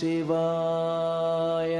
சிவாய.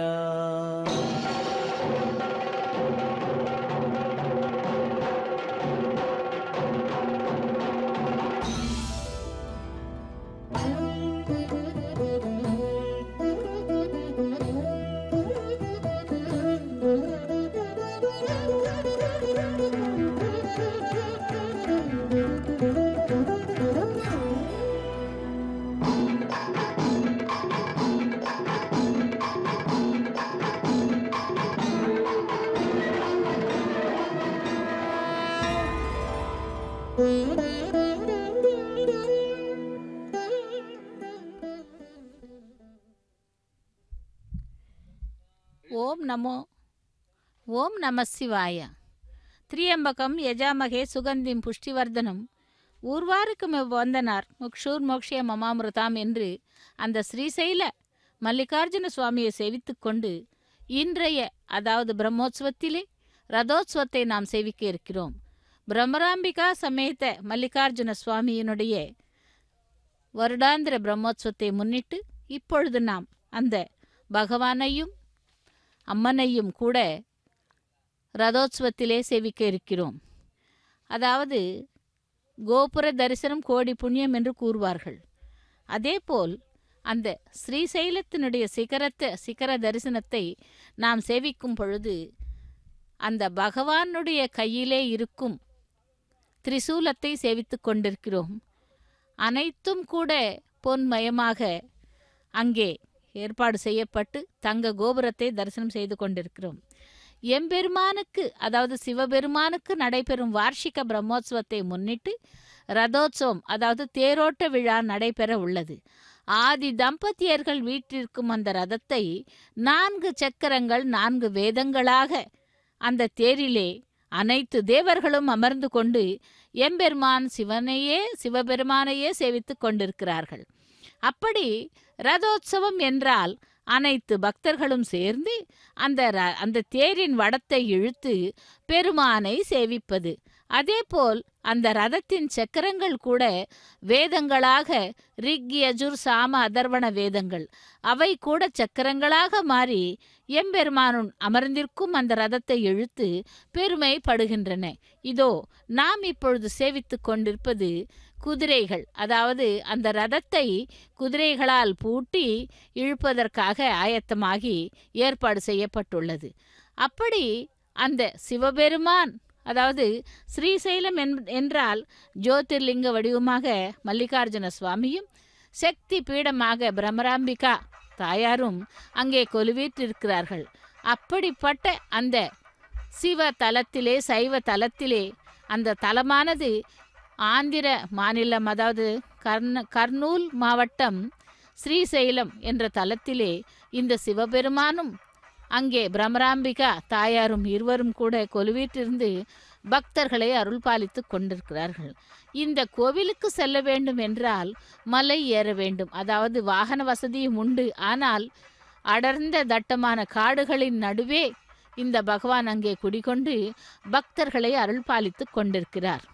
ஓம் நம சிவாய. திரியம்பகம் யஜாமகே சுகந்திம் புஷ்டிவர்தனம் ஊர்வாருக்கும் வந்தனார் முக்ஷூர் மோக்ஷய மமாமிருதாம் என்று அந்த ஸ்ரீசைல மல்லிகார்ஜுன சுவாமியை சேவித்து கொண்டு இன்றைய அதாவது பிரம்மோத்சவத்திலே ரதோத்சவத்தை நாம் சேவிக்க இருக்கிறோம். பிரம்மராம்பிகா சமேத மல்லிகார்ஜுன சுவாமியினுடைய வருடாந்திர பிரம்மோத்சவத்தை முன்னிட்டு இப்பொழுது நாம் அந்த பகவானையும் அம்மனையும் கூட ரதோத்சவத்திலே சேவிக்க இருக்கிறோம். அதாவது கோபுர தரிசனம் கோடி புண்ணியம் என்று கூறுவார்கள். அதேபோல் அந்த ஸ்ரீசைலத்தினுடைய சிகர தரிசனத்தை நாம் சேவிக்கும் பொழுது அந்த பகவானுடைய கையிலே இருக்கும் திரிசூலத்தை சேவித்து கொண்டிருக்கிறோம். அனைத்தும் கூட பொன்மயமாக அங்கே ஏற்பாடு செய்யப்பட்டு தங்க கோபுரத்தை தரிசனம் செய்து கொண்டிருக்கிறோம். எம்பெருமானுக்கு அதாவது சிவபெருமானுக்கு நடைபெறும் வார்ஷிக பிரம்மோத்சவத்தை முன்னிட்டு ரதோத்சவம் அதாவது தேரோட்ட விழா நடைபெற உள்ளது. ஆதி தம்பதியர்கள் வீட்டிற்கும் அந்த ரதத்தை 4 சக்கரங்கள் 4 வேதங்களாக அந்த தேரிலே அனைத்து தேவர்களும் அமர்ந்து கொண்டு எம்பெருமான் சிவபெருமானையே சேவித்து கொண்டிருக்கிறார்கள். அப்படி ரதோத்சவம் என்றால் அனைத்து பக்தர்களும் சேர்ந்து அந்த தேரின் வடத்தை இழுத்து பெருமானை சேவிப்பது. அதேபோல் அந்த ரதத்தின் சக்கரங்கள் கூட வேதங்களாக ரிக் யஜுர் சாம அதர்வண வேதங்கள் அவை கூட சக்கரங்களாக மாறி எம்பெருமானும் அமர்ந்திருக்கும் அந்த ரதத்தை இழுத்து பெருமைப்படுகின்றன. இதோ நாம் இப்பொழுது சேவித்து கொண்டிருப்பது குதிரைகள். அதாவது அந்த ரதத்தை குதிரைகளால் பூட்டி இழுப்பதற்காக ஆயத்தமாகி ஏற்பாடு செய்யப்பட்டுள்ளது. அப்படி அந்த சிவபெருமான் அதாவது ஸ்ரீசைலம் என்றால் ஜோதிர்லிங்க வடிவமாக மல்லிகார்ஜுன சுவாமியும் சக்தி பீடமாக பிரம்மராம்பிகா தாயாரும் அங்கே கொலுவீற்றிருக்கிறார்கள். அப்படிப்பட்ட அந்த சிவ தலத்திலே சைவ தலத்திலே அந்த தலமானது ஆந்திர மாநிலம் அதாவது கர்னூல் மாவட்டம் ஸ்ரீசைலம் என்ற தலத்திலே இந்த சிவபெருமானும் அங்கே பிரம்மராம்பிகா தாயாரும் இருவரும் கூட கொலுவீற்றிருந்து பக்தர்களை அருள் பாலித்து கொண்டிருக்கிறார்கள். இந்த கோவிலுக்கு செல்ல வேண்டும் என்றால் மலை ஏற வேண்டும். அதாவது வாகன வசதியும் உண்டு. ஆனால் அடர்ந்த தட்டமான காடுகளின் நடுவே இந்த பகவான் அங்கே குடிகொண்டு பக்தர்களை அருள் பாலித்து கொண்டிருக்கிறார்.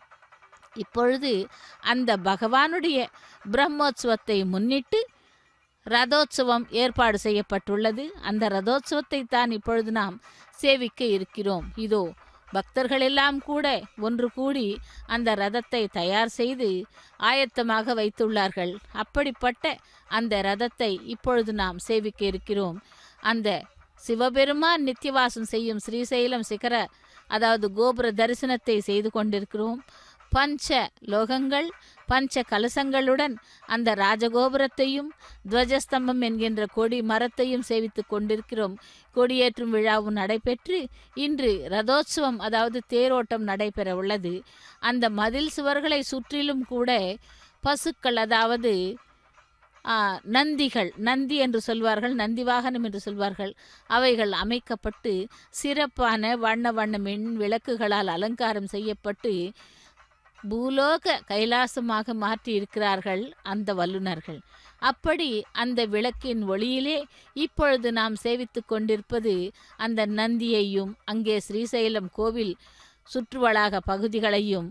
இப்பொழுது அந்த பகவானுடைய பிரம்மோத்சவத்தை முன்னிட்டு ரதோத்சவம் ஏற்பாடு செய்யப்பட்டுள்ளது. அந்த ரதோத்சவத்தை தான் இப்பொழுது நாம் சேவிக்க இருக்கிறோம். இதோ பக்தர்களெல்லாம் கூட ஒன்று கூடி அந்த ரதத்தை தயார் செய்து ஆயத்தமாக வைத்துள்ளார்கள். அப்படிப்பட்ட அந்த ரதத்தை இப்பொழுது நாம் சேவிக்க இருக்கிறோம். அந்த சிவபெருமான் நித்தியவாசம் செய்யும் ஸ்ரீசைலம் சிகர அதாவது கோபுர தரிசனத்தை செய்து கொண்டிருக்கிறோம். பஞ்ச லோகங்கள் பஞ்ச கலசங்களுடன் அந்த ராஜகோபுரத்தையும் துவஜஸ்தம்பம் என்கின்ற கொடி மரத்தையும் சேவித்து கொண்டிருக்கிறோம். கொடியேற்றும் விழாவும் நடைபெற்று இன்று ரதோத்சவம் அதாவது தேரோட்டம் நடைபெற உள்ளது. அந்த மதில் சுவர்களை சுற்றிலும் கூட பசுக்கள் அதாவது நந்திகள், நந்தி என்று சொல்வார்கள், நந்தி வாகனம் என்று சொல்வார்கள், அவைகள் அமைக்கப்பட்டு சிறப்பான வண்ண வண்ண மின் விளக்குகளால் அலங்காரம் செய்யப்பட்டு பூலோக கைலாசமாக மாற்றி இருக்கிறார்கள் அந்த வல்லுநர்கள். அப்படி அந்த விளக்கின் ஒளியிலே இப்பொழுது நாம் சேவித்து கொண்டிருப்பது அந்த நந்தியையும் அங்கே ஸ்ரீசைலம் கோவில் சுற்றுவளாக பகுதிகளையும்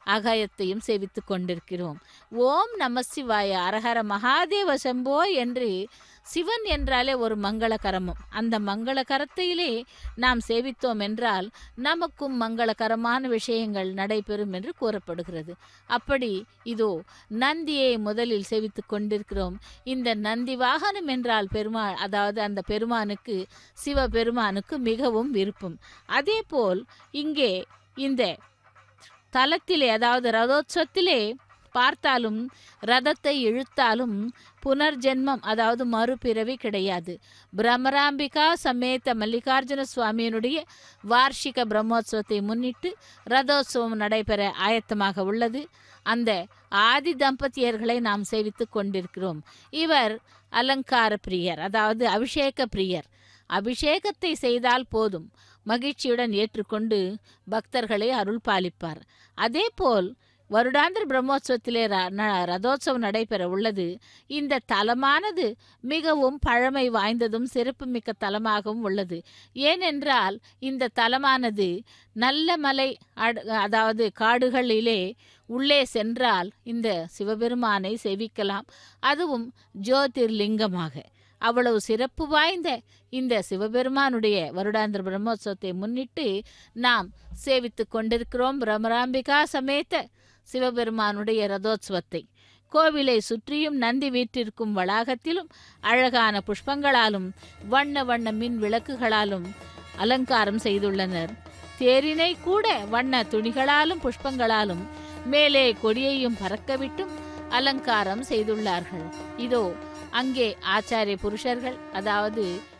அகயத்தையும் சேவித்து கொண்டிருக்கிறோம். ஓம் நம சிவாய, அரஹர மகாதேவ சம்போ என்று சிவன் என்றாலே ஒரு மங்களகரமும், அந்த மங்களகரத்தையிலே நாம் சேவித்தோம் என்றால் நமக்கும் மங்களகரமான விஷயங்கள் நடைபெறும் என்று கூறப்படுகிறது. அப்படி இதோ நந்தியை முதலில் சேவித்து கொண்டிருக்கிறோம். இந்த நந்தி வாகனம் என்றால் பெருமாள், அதாவது அந்த பெருமானுக்கு, சிவபெருமானுக்கு மிகவும் விருப்பம். அதே போல் இங்கே இந்த தலத்திலே, அதாவது ரதோத்சவத்திலே பார்த்தாலும் ரதத்தை இழுத்தாலும் புனர்ஜென்மம், அதாவது மறுபிறவி கிடையாது. பிரம்மராம்பிகா சமேத மல்லிகார்ஜுன சுவாமியினுடைய வார்ஷிக பிரம்மோற்சவத்தை முன்னிட்டு ரதோத்சவம் நடைபெற ஆயத்தமாக உள்ளது. அந்த ஆதி தம்பதியர்களை நாம் சேவித்து கொண்டிருக்கிறோம். இவர் அலங்கார பிரியர், அதாவது அபிஷேக பிரியர். அபிஷேகத்தை செய்தால் போதும், மகிழ்ச்சியுடன் ஏற்றுக்கொண்டு பக்தர்களை அருள் பாலிப்பார். அதேபோல் வருடாந்திர பிரம்மோற்சவத்திலே ரதோத்சவம் நடைபெற உள்ளது. இந்த தலமானது மிகவும் பழமை வாய்ந்ததும் சிறப்புமிக்க தலமாகவும் உள்ளது. ஏனென்றால் இந்த தலமானது நல்ல மலை, அதாவது காடுகளிலே உள்ளே சென்றால் இந்த சிவபெருமானை சேவிக்கலாம். அதுவும் ஜோதிர்லிங்கமாக. அவ்வளவு சிறப்பு வாய்ந்த இந்த சிவபெருமானுடைய வருடாந்திர பிரம்மோற்சவத்தை முன்னிட்டு நாம் சேவித்து கொண்டிருக்கிறோம் பிரம்மராம்பிகா சமேத சிவபெருமானுடைய ரதோத்சவத்தை. கோவிலை சுற்றியும் நந்தி வீற்றிருக்கும் வளாகத்திலும் அழகான புஷ்பங்களாலும் வண்ண வண்ண மின் விளக்குகளாலும் அலங்காரம் செய்துள்ளனர். தேரினை கூட வண்ண துணிகளாலும் புஷ்பங்களாலும் மேலே கொடியையும் பறக்கவிட்டும் அலங்காரம் செய்துள்ளார்கள். இதோ அங்கே ஆச்சாரிய புருஷர்கள், அதாவது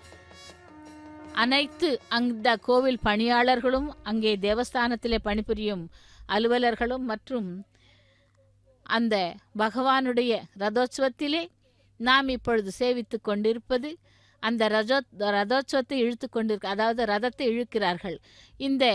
அனைத்து அந்த கோவில் பணியாளர்களும், அங்கே தேவஸ்தானத்திலே பணிபுரியும் அலுவலர்களும் மற்றும் அந்த பகவானுடைய ரதோத்சவத்திலே நாம் இப்பொழுது சேவித்து கொண்டிருப்பது அந்த ரதோத்சவத்தை இழுத்து கொண்டிருக்க, அதாவது ரதத்தை இழுக்கிறார்கள். இந்த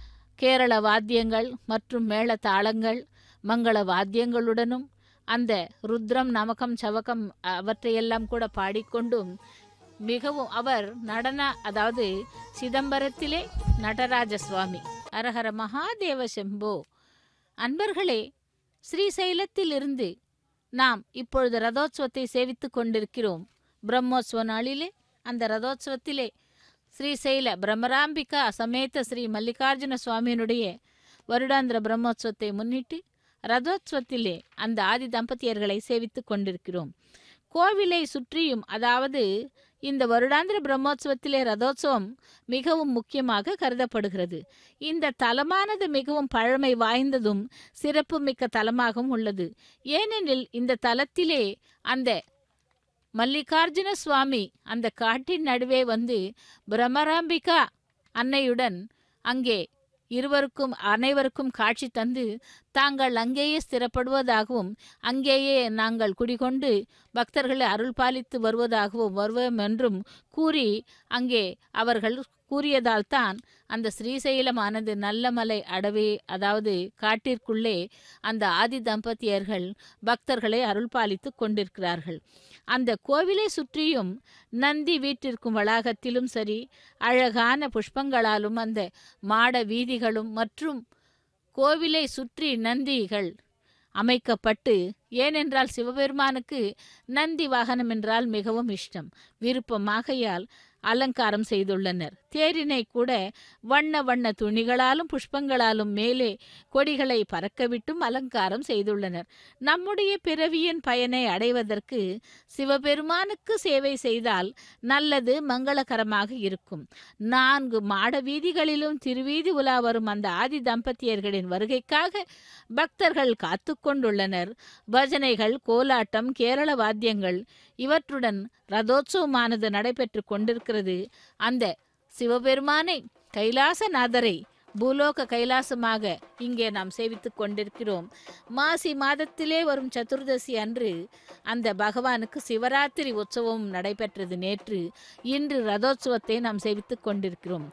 கேரள வாத்தியங்கள் மற்றும் மேள தாளங்கள் மங்கள வாத்தியங்களுடனும் அந்த ருத்ரம் நமகம் சவகம் அவற்றையெல்லாம் கூட பாடிக்கொண்டும் மிகவும் அவர் அதாவது சிதம்பரத்திலே நடராஜ சுவாமி. அரஹர மகாதேவ செம்போ. அன்பர்களே, ஸ்ரீசைலத்திலிருந்து நாம் இப்பொழுது ரதோத்சவத்தை சேவித்து கொண்டிருக்கிறோம். பிரம்மோத்சவ நாளிலே அந்த ரதோத்சவத்திலே ஸ்ரீசைல பிரம்மராம்பிகா சமேத ஸ்ரீ மல்லிகார்ஜுன சுவாமியினுடைய வருடாந்திர பிரம்மோத்சவத்தை முன்னிட்டு ரதோத்சவத்திலே அந்த ஆதி தம்பதியர்களை சேவித்து கொண்டிருக்கிறோம். கோவிலை சுற்றியும், அதாவது இந்த வருடாந்திர பிரம்மோற்சவத்திலே ரதோத்சவம் மிகவும் முக்கியமாக கருதப்படுகிறது. இந்த தலமானது மிகவும் பழமை வாய்ந்ததும் சிறப்புமிக்க தலமாகவும் உள்ளது. ஏனெனில் இந்த தலத்திலே அந்த மல்லிகார்ஜுன சுவாமி அந்த காட்டின் நடுவே வந்து பிரம்மராம்பிகா அன்னையுடன் அங்கே அனைவருக்கும் காட்சி தந்து தாங்கள் அங்கேயே ஸ்திரப்படுவதாகவும் அங்கேயே நாங்கள் குடிகொண்டு பக்தர்களை அருள் பாலித்து வருவோம் என்றும் கூறி அங்கே அவர்கள் கூறியதால் தான் அந்த ஸ்ரீசைலமானது நல்லமலை அடவே, அதாவது காட்டிற்குள்ளே அந்த ஆதி தம்பதியர்கள் பக்தர்களை அருள் பாலித்து கொண்டிருக்கிறார்கள். அந்த கோவிலை சுற்றியும் நந்தி வீட்டிற்கும் வளாகத்திலும் சரி, அழகான புஷ்பங்களாலும் அந்த மாட வீதிகளும் மற்றும் கோவிலை சுற்றி நந்திகள் அமைக்கப்பட்டு, ஏனென்றால் சிவபெருமானுக்கு நந்தி வாகனம் என்றால் மிகவும் இஷ்டம், விருப்பமாகையால் அலங்காரம் செய்துள்ளனர். தேரினை கூட வண்ண வண்ண துணிகளாலும் புஷ்பங்களாலும் மேலே கொடிகளை பறக்கவிட்டும் அலங்காரம் செய்துள்ளனர். நம்முடைய பிறவியின் பயனை அடைவதற்கு சிவபெருமானுக்கு சேவை செய்தால் நல்லது, மங்களகரமாக இருக்கும். 4 மாட வீதிகளிலும் திருவீதி உலா வரும் அந்த ஆதி தம்பதியர்களின் வருகைக்காக பக்தர்கள் காத்து கொண்டுள்ளனர். பஜனைகள், கோலாட்டம், கேரள வாத்தியங்கள் இவற்றுடன் ரதோத்சவமானது நடைபெற்று கொண்டிருக்கிறது. அந்த சிவபெருமானை, கைலாசநாதரை பூலோக கைலாசமாக இங்கே நாம் சேவித்து கொண்டிருக்கிறோம். மாசி மாதத்திலே வரும் சதுர்தசி அன்று அந்த பகவானுக்கு சிவராத்திரி உற்சவம் நடைபெற்றது நேற்று. இன்று ரதோத்சவத்தை நாம் சேவித்து கொண்டிருக்கிறோம்.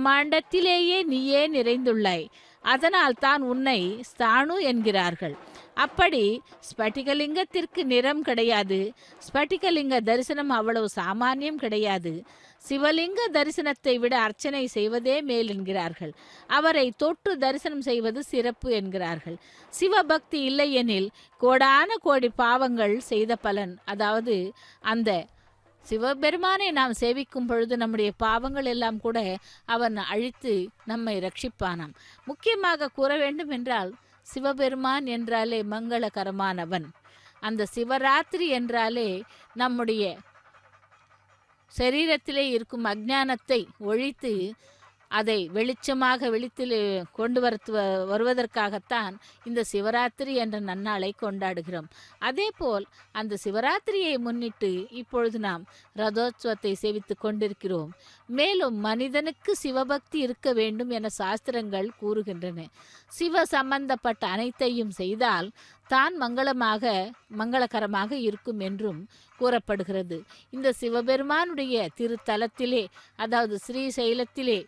பிரம்மாண்டத்திலேயே நீயே நிறைந்துள்ளாய், அதனால் தான் உன்னை ஸ்தானு என்கிறார்கள். அப்படி ஸ்பட்டிகலிங்கத்திற்கு நிறம் கிடையாது. ஸ்பட்டிகலிங்க தரிசனம் அவ்வளவு சாமானியம் கிடையாது. சிவலிங்க தரிசனத்தை விட அர்ச்சனை செய்வதே மேல் என்கிறார்கள். அவரை தொட்டு தரிசனம் செய்வது சிறப்பு என்கிறார்கள். சிவபக்தி இல்லையெனில் கோடான கோடி பாவங்கள் செய்த பலன். அதாவது அந்த சிவபெருமானை நாம் சேவிக்கும் பொழுது நம்முடைய பாவங்கள் எல்லாம் கூட அவன் அழித்து நம்மை ரட்சிப்பானாம். முக்கியமாக கூற வேண்டும் என்றால் சிவபெருமான் என்றாலே மங்களகரமானவன். அந்த சிவராத்திரி என்றாலே நம்முடைய சரீரத்திலே இருக்கும் அஞ்ஞானத்தை ஒழித்து அதை வெளிச்சமாக வெளித்தில் கொண்டு வருவதற்காகத்தான் இந்த சிவராத்திரி என்ற நன்னாளை கொண்டாடுகிறோம். அதேபோல் அந்த சிவராத்திரியை முன்னிட்டு இப்பொழுது நாம் ரதோத்சவத்தை சேவித்து கொண்டிருக்கிறோம். மேலும் மனிதனுக்கு சிவபக்தி இருக்க வேண்டும் என சாஸ்திரங்கள் கூறுகின்றன. சிவ சம்பந்தப்பட்ட அனைத்தையும் செய்தால் தான் மங்களகரமாக இருக்கும் என்றும் கூறப்படுகிறது. இந்த சிவபெருமானுடைய திருத்தலத்திலே, அதாவது ஸ்ரீசைலத்திலே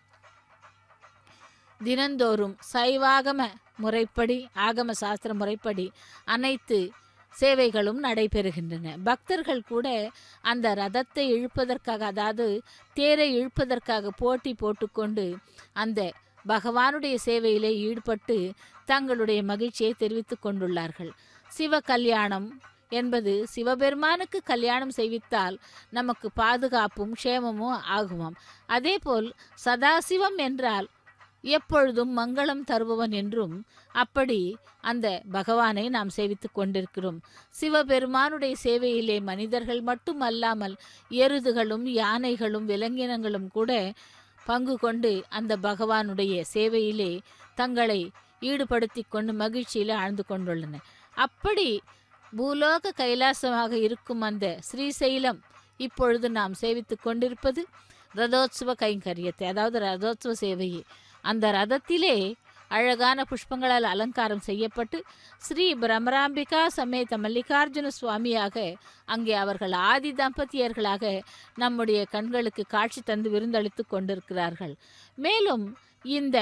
தினந்தோறும் சைவாகம முறைப்படி, ஆகம சாஸ்திர முறைப்படி அனைத்து சேவைகளும் நடைபெறுகின்றன. பக்தர்கள் கூட அந்த ரதத்தை இழுப்பதற்காக, அதாவது தேரை இழுப்பதற்காக போட்டி போட்டுக்கொண்டு அந்த பகவானுடைய சேவையிலே ஈடுபட்டு தங்களுடைய மகிழ்ச்சியை தெரிவித்து கொண்டுள்ளார்கள். சிவ கல்யாணம் என்பது சிவபெருமானுக்கு கல்யாணம் செய்வித்தால் நமக்கு பாதுகாப்பும் க்ஷேமமும் ஆகுமாம். அதேபோல் சதாசிவம் என்றால் எப்பொழுதும் மங்களம் தருபவன் என்றும் அப்படி அந்த பகவானை நாம் சேவித்து கொண்டிருக்கிறோம். சிவபெருமானுடைய சேவையிலே மனிதர்கள் மட்டும் அல்லாமல் எருதுகளும் யானைகளும் விலங்கினங்களும் கூட பங்கு கொண்டு அந்த பகவானுடைய சேவையிலே தங்களை ஈடுபடுத்தி கொண்டு மகிழ்ச்சியில் ஆழ்ந்து கொண்டுள்ளன. அப்படி பூலோக கைலாசமாக இருக்கும் அந்த ஸ்ரீசைலம் இப்பொழுது நாம் சேவித்து கொண்டிருப்பது ரதோத்சவ கைங்கரியத்தை, அதாவது ரதோத்சவ சேவையை. அந்த ரதத்திலே அழகான புஷ்பங்களால் அலங்காரம் செய்யப்பட்டு ஸ்ரீ பிரமராம்பிகா சமேத மல்லிகார்ஜுன சுவாமியாக அங்கே அவர்கள் ஆதி தம்பதியர்களாக நம்முடைய கண்களுக்கு காட்சி தந்து விருந்தளித்து கொண்டிருக்கிறார்கள். மேலும் இந்த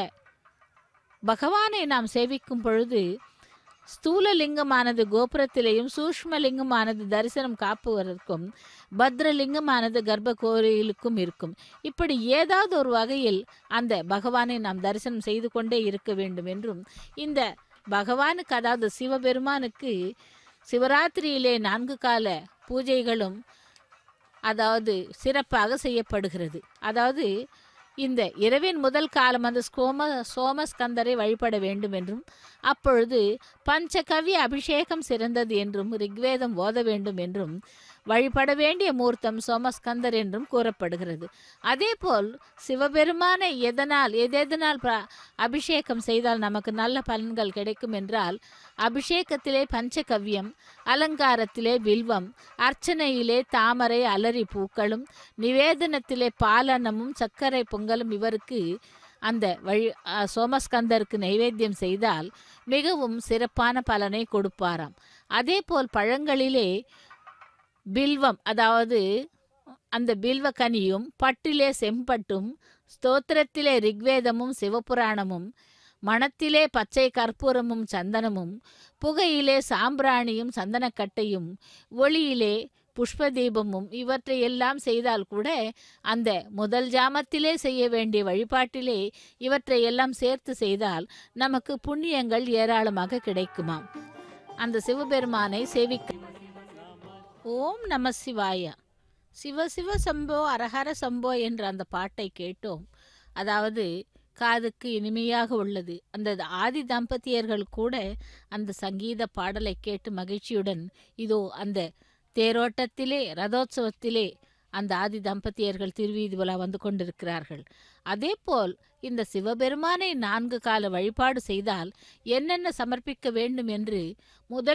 பகவானை நாம் சேவிக்கும் பொழுது ஸ்தூலலிங்கமானது கோபுரத்திலேயும் சூஷ்மலிங்கமானது தரிசனம் காப்புவதற்கும் பத்ரலிங்கமானது கர்ப்ப கோயிலுக்கும் இருக்கும். இப்படி ஏதாவது ஒரு வகையில் அந்த பகவானை நாம் தரிசனம் செய்து கொண்டே இருக்க வேண்டும் என்றும், இந்த பகவானுக்கு, அதாவது சிவபெருமானுக்கு சிவராத்திரியிலே 4 கால பூஜைகளும் அதாவது சிறப்பாக செய்யப்படுகிறது. அதாவது இந்த இரவின் முதல் காலம் அந்த சோமஸ்கந்தரை வழிபட வேண்டும் என்றும், அப்பொழுது பஞ்சகவ்ய அபிஷேகம் சிறந்தது என்றும், ரிக்வேதம் ஓத வேண்டும் என்றும், வழிபட வேண்டிய மூர்த்தம் சோமஸ்கந்தர் என்றும் கூறப்படுகிறது. அதேபோல் சிவபெருமானை எதெதனால் அபிஷேகம் செய்தால் நமக்கு நல்ல பலன்கள் கிடைக்கும் என்றால், அபிஷேகத்திலே பஞ்சகவ்யம், அலங்காரத்திலே வில்வம், அர்ச்சனையிலே தாமரை அலரி பூக்களும், நிவேதனத்திலே பாலனமும் சர்க்கரை பொங்கலும் இவருக்கு அந்த சோமஸ்கந்தருக்கு நைவேத்தியம் செய்தால் மிகவும் சிறப்பான பலனை கொடுப்பாராம். அதேபோல் பழங்களிலே பில்வம், அதாவது அந்த பில்வ கனியும், பட்டிலே செம்பட்டும், ஸ்தோத்திரத்திலே ரிக்வேதமும் சிவபுராணமும், மணத்திலே பச்சை கற்பூரமும் சந்தனமும், புகையிலே சாம்பிராணியும் சந்தனக்கட்டையும், ஒளியிலே புஷ்பதீபமும் இவற்றையெல்லாம் செய்தால் கூட அந்த முதல் ஜாமத்திலே செய்ய வேண்டிய வழிபாட்டிலே இவற்றையெல்லாம் சேர்த்து செய்தால் நமக்கு புண்ணியங்கள் ஏராளமாக கிடைக்குமாம். அந்த சிவபெருமானை சேவிக்க ஓம் நம சிவாய, சிவ சிவ சம்போ அரஹர சம்போ என்ற அந்த பாட்டை கேட்டோம். அதாவது காதுக்கு இனிமையாக உள்ளது. அந்த ஆதி தம்பதியர்கள் கூட அந்த சங்கீத பாடலை கேட்டு மகிழ்ச்சியுடன் இதோ அந்த தேரோட்டத்திலே, ரதோத்சவத்திலே அந்த ஆதி தம்பதியர்கள் திருவீதி உலா வந்து கொண்டிருக்கிறார்கள். அதேபோல் இந்த சிவபெருமானை 4 கால வழிபாடு செய்தால் என்னென்ன சமர்ப்பிக்க வேண்டும் என்று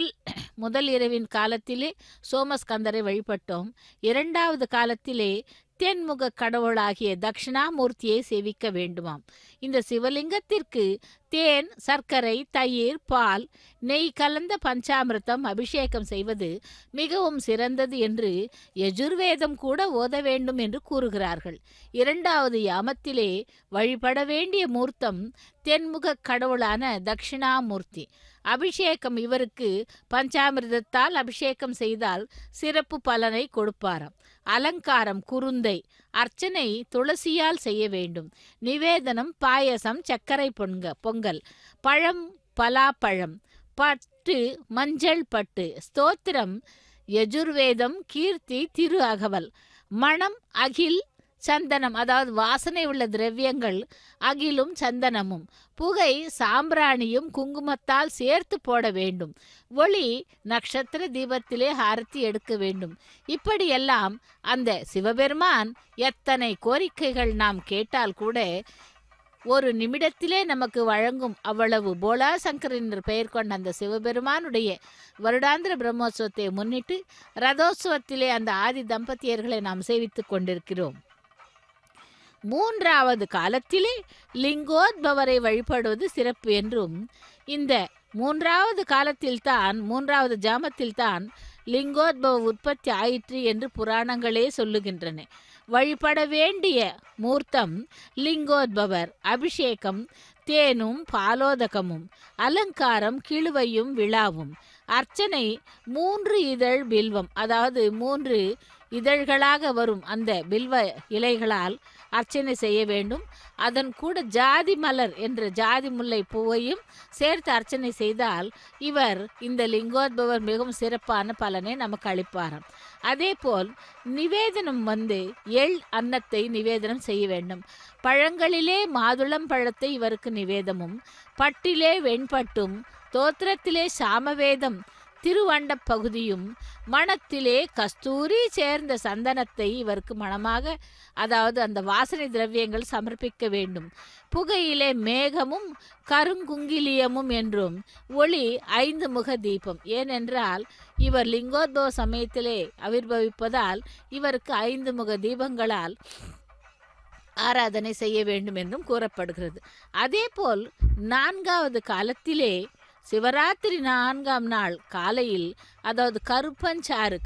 முதல் இரவின் காலத்திலே சோமஸ்கந்தரை வழிபட்டோம். 2வது காலத்திலே தென்முக கடவுளாகிய தட்சிணாமூர்த்தியை சேவிக்க வேண்டுமாம். இந்த சிவலிங்கத்திற்கு தேன், சர்க்கரை, தயிர், பால், நெய் கலந்த பஞ்சாமிர்தம் அபிஷேகம் செய்வது மிகவும் சிறந்தது என்று யஜுர்வேதம் கூட ஓத வேண்டும் என்று கூறுகிறார்கள். 2வது யாமத்திலே வழிபட வேண்டிய மூர்த்தம் தென்முக கடவுளான தட்சிணாமூர்த்தி. அபிஷேகம் இவருக்கு பஞ்சாமிர்தத்தால் அபிஷேகம் செய்தால் சிறப்பு பலனை கொடுப்பாராம். அலங்காரம் குருந்தை, அர்ச்சனை துளசியால் செய்ய வேண்டும். நிவேதனம் பாயசம், சர்க்கரை பொங்கல், பழம் பலாப்பழம், பட்டு மஞ்சள் பட்டு, ஸ்தோத்திரம் யஜுர்வேதம், கீர்த்தி, திரு அகவல், மணம் அகில் சந்தனம், அதாவது வாசனை உள்ள திரவியங்கள் அகிலும் சந்தனமும், புகை சாம்பிராணியும் குங்குமத்தால் சேர்த்து போட வேண்டும். ஒளி நட்சத்திர தீபத்திலே ஆரத்தி எடுக்க வேண்டும். இப்படியெல்லாம் அந்த சிவபெருமான் எத்தனை கோரிக்கைகள் நாம் கேட்டால் கூட ஒரு நிமிடத்திலே நமக்கு வழங்கும் அவ்வளவு போலா சங்கர் என்று பெயர் கொண்ட அந்த சிவபெருமானுடைய வருடாந்திர பிரம்மோற்சவத்தை முன்னிட்டு ரதோத்சவத்திலே அந்த ஆதி தம்பதியர்களை நாம் சேவித்து கொண்டிருக்கிறோம். 3வது காலத்திலே லிங்கோத்பவரை வழிபடுவது சிறப்பு என்றும், இந்த 3வது காலத்தில்தான் 3வது ஜாமத்தில்தான் லிங்கோத்பவ உற்பத்தி ஆயிற்று என்று புராணங்களே சொல்லுகின்றன. வழிபட வேண்டிய மூர்த்தம் லிங்கோத்பவர். அபிஷேகம் தேனும் பாலோதகமும், அலங்காரம் கிழுவையும் விழாவும், அர்ச்சனை 3 இதழ் பில்வம், அதாவது 3 இதழ்களாக வரும் அந்த பில்வ இலைகளால் அர்ச்சனை செய்ய வேண்டும். அதன் கூட ஜாதி மலர் என்ற ஜாதி முல்லை பூவையும் சேர்த்து அர்ச்சனை செய்தால் இவர் இந்த லிங்கோத்பவர் மிகவும் சிறப்பான பலனை நமக்கு அளிப்பாராம். அதேபோல் நிவேதனம் எள் அன்னத்தை நிவேதனம் செய்ய வேண்டும். பழங்களிலே மாதுளம் பழத்தை இவருக்கு நிவேதமும், பட்டிலே வெண்பட்டும், தோத்திரத்திலே சாமவேதம் திருவண்ட பகுதியும், மணத்திலே கஸ்தூரி சேர்ந்த சந்தனத்தை இவருக்கு மணமாக, அதாவது அந்த வாசனை திரவியங்கள் சமர்ப்பிக்க வேண்டும். புகையிலே மேகமும் கருங்குங்கிலியமும் என்றும், ஒளி 5 முக தீபம். ஏனென்றால் இவர் லிங்கோத்பவ சமயத்திலே ஆவிர்பவிப்பதால் இவருக்கு 5 முக தீபங்களால் ஆராதனை செய்ய வேண்டும் என்றும் கூறப்படுகிறது. அதேபோல் 4வது காலத்திலே சிவராத்திரி 4ஆம் நாள் காலையில், அதாவது கருப்பஞ்சாறு,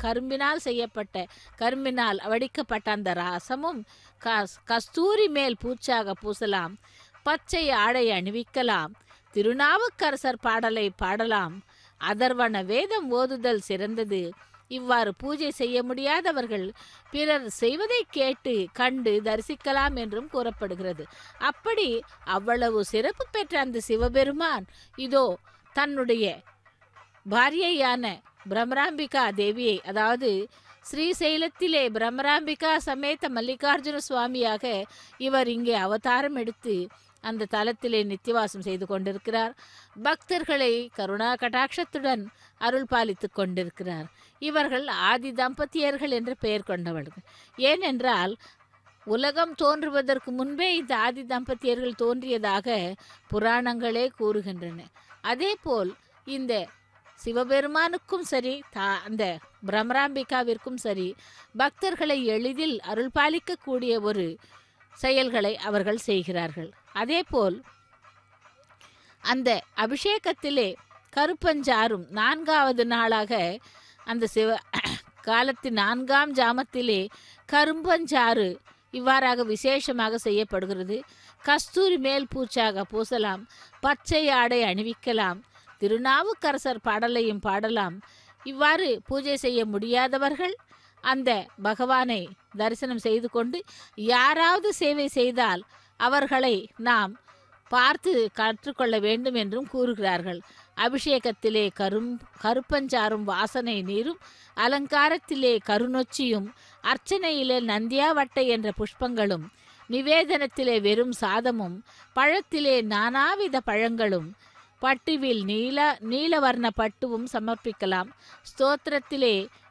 கரும்பினால் வடிக்கப்பட்ட அந்த ராசமும் கஸ்தூரி மேல் பூச்சாக பூசலாம். பச்சை ஆடை அணிவிக்கலாம். திருநாவுக்கரசர் பாடலை பாடலாம். அதர்வன வேதம் ஓதுதல் சிறந்தது. இவ்வாறு பூஜை செய்ய முடியாதவர்கள் பிறர் செய்வதை கேட்டு கண்டு தரிசிக்கலாம் என்றும் கூறப்படுகிறது. அப்படி அவ்வளவு சிறப்பு பெற்ற அந்த சிவபெருமான் இதோ தன்னுடைய பாரியையான பிரம்மராம்பிகா தேவியை, அதாவது ஸ்ரீசைலத்திலே பிரம்மராம்பிகா சமேத மல்லிகார்ஜுன சுவாமியாக இவர் இங்கே அவதாரம் எடுத்து அந்த தலத்திலே நித்தியவாசம் செய்து கொண்டிருக்கிறார். பக்தர்களை கருணா கடாட்சத்துடன் அருள் பாலித்து கொண்டிருக்கிறார். இவர்கள் ஆதி தம்பதியர்கள் என்று பெயர் கொண்டவர்கள். ஏனென்றால் உலகம் தோன்றுவதற்கு முன்பே இந்த ஆதி தம்பதியர்கள் தோன்றியதாக புராணங்களே கூறுகின்றன. அதேபோல் இந்த சிவபெருமானுக்கும் சரி, அந்த பிரம்மராம்பிகாவிற்கும் சரி, பக்தர்களை எளிதில் அருள் பாலிக்கக்கூடிய ஒரு செயல்களை அவர்கள் செய்கிறார்கள். அதேபோல் அந்த அபிஷேகத்திலே கருப்பஞ்சாரும் 4வது நாளாக அந்த சிவ காலத்தின் 4ஆம் ஜாமத்திலே கரும்பஞ்சாறு இவ்வாறாக விசேஷமாக செய்யப்படுகிறது. கஸ்தூரி மேல் பூச்சாக பூசலாம். பச்சை ஆடை அணிவிக்கலாம். திருநாவுக்கரசர் பாடலையும் பாடலாம். இவ்வாறு பூஜை செய்ய முடியாதவர்கள் அந்த பகவானை தரிசனம் செய்து கொண்டு யாராவது சேவை செய்தால் அவர்களை நாம் பார்த்து கற்றுக்கொள்ள வேண்டும் என்றும் கூறுகிறார்கள். அபிஷேகத்திலே கருப்பஞ்சாரும் வாசனை நீரும், அலங்காரத்திலே கருநொச்சியும், அர்ச்சனையிலே நந்தியாவட்டை என்ற புஷ்பங்களும், நிவேதனத்திலே வெறும் சாதமும், பழத்திலே நானாவித பழங்களும், பட்டுவில் நீலவர்ண பட்டுவும் சமர்ப்பிக்கலாம். ஸ்தோத்திரத்திலே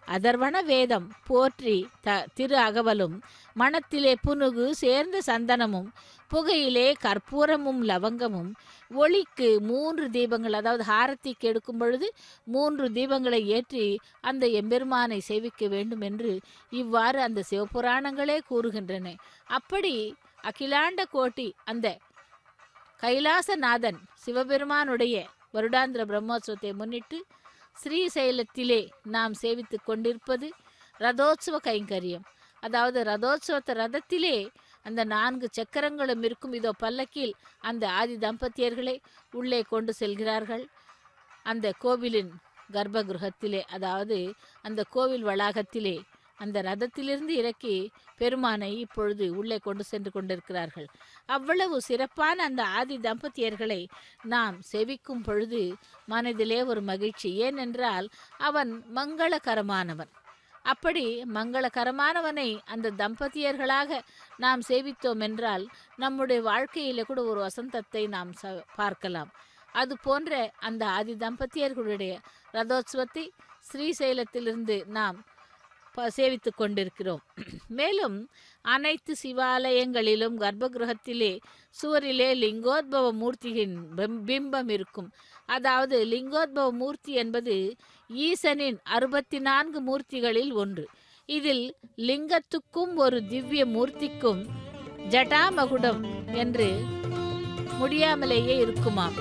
அதர்வன வேதம் போற்றி திரு அகவலும் மணத்திலே புனுகு சேர்ந்த சந்தனமும் புகையிலே கற்பூரமும் லவங்கமும் ஒளிக்கு 3 தீபங்கள், அதாவது ஹாரத்திக்கு எடுக்கும் பொழுது 3 தீபங்களை ஏற்றி அந்த எம்பெருமானை சேவிக்க வேண்டும் என்று இவ்வாறு அந்த சிவபுராணங்களே கூறுகின்றன. அப்படி அகிலாண்ட கோட்டி அந்த கைலாசநாதன் சிவபெருமானுடைய வருடாந்திர பிரம்மோற்சவத்தை முன்னிட்டு ஸ்ரீசைலத்திலே நாம் சேவித்து கொண்டிருப்பது ரதோத்சவ கைங்கரியம். அதாவது ரதோத்சவத்தை ரதத்திலே அந்த 4 சக்கரங்களும் இருக்கும். இதோ பல்லக்கில் அந்த ஆதி தம்பதியர்களை உள்ளே கொண்டு செல்கிறார்கள். அந்த கோவிலின் கர்ப்பகிருகத்திலே, அதாவது அந்த கோவில் வளாகத்திலே அந்த ரதத்திலிருந்து இறக்கி பெருமானை இப்பொழுது உள்ளே கொண்டு சென்று கொண்டிருக்கிறார்கள். அவ்வளவு சிறப்பான அந்த ஆதி தம்பதியர்களை நாம் செவிக்கும் பொழுது மனதிலே ஒரு மகிழ்ச்சி. ஏனென்றால் அவன் மங்களகரமானவன். அப்படி மங்களகரமானவனை அந்த தம்பதியர்களாக நாம் சேவித்தோம் என்றால் நம்முடைய வாழ்க்கையிலே கூட ஒரு வசந்தத்தை நாம் பார்க்கலாம். அது போன்ற அந்த ஆதி தம்பதியர்களுடைய ரதோத்சவத்தை ஸ்ரீசைலத்திலிருந்து நாம் சேவித்து கொண்டிருக்கிறோம். மேலும் அனைத்து சிவாலயங்களிலும் கர்ப்பகிருகத்திலே சுவரிலே லிங்கோத்பவ மூர்த்தியின் பிம்பம் இருக்கும். அதாவது லிங்கோத்பவ மூர்த்தி என்பது ஈசனின் 64 மூர்த்திகளில் ஒன்று. இதில் லிங்கத்துக்கும் ஒரு திவ்ய மூர்த்திக்கும் ஜட்டாமகுடம் என்று முடியாமலேயே இருக்குமாம்.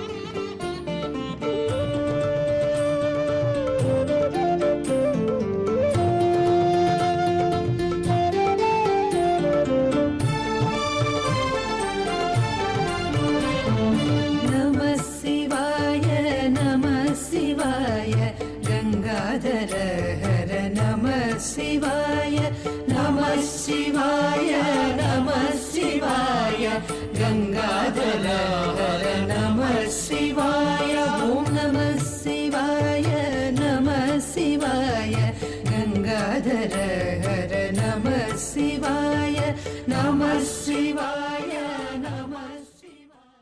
शिवाय नमः शिवाय नमः शिवाय गंगाधर हर नमः शिवाय ओम नमः शिवाय नमः शिवाय गंगाधर हर नमः शिवाय नमः शिवाय नमः शिवाय।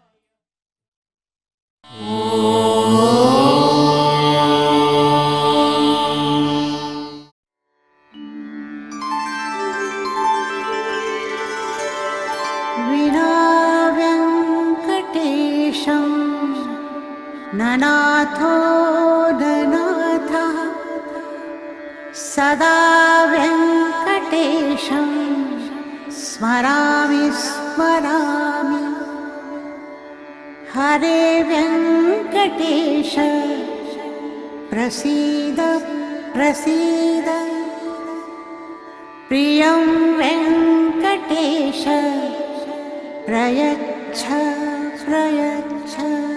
ननाथो ननाथः सदा वेङ्कटेशं स्मरामि स्मरामि। हरे वेङ्कटेश प्रसीद प्रसीद। प्रियं वेङ्कटेश प्रयच्छ प्रयच्छ।